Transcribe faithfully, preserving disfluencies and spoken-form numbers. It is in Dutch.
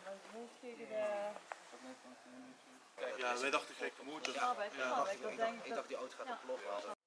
met het hoofd tegen de... Ja, wij dachten gek motor. Ja, bij het Ja. ja, ik, denk Ik dacht die auto gaat ontploffen.